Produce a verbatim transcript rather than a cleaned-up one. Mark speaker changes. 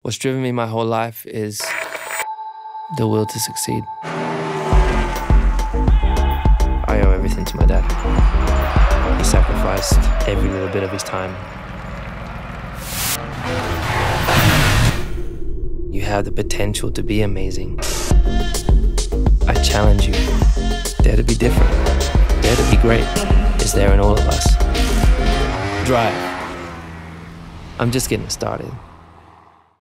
Speaker 1: What's driven me my whole life is the will to succeed. I owe everything to my dad. He sacrificed every little bit of his time. You have the potential to be amazing. I challenge you. Dare to be different. Dare to be great. It's there in all of us. Drive. I'm just getting started.